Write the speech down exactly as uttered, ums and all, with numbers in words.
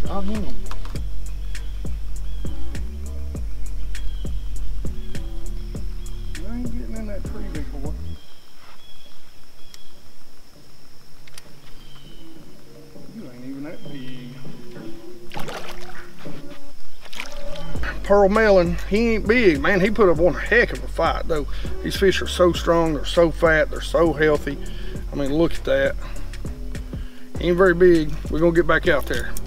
Not him. I ain't getting in that tree, big boy. You ain't even that big. Pearl Melon, he ain't big, man. He put up one heck of a fight, though. These fish are so strong, they're so fat, they're so healthy. I mean, look at that. He ain't very big. We're gonna get back out there.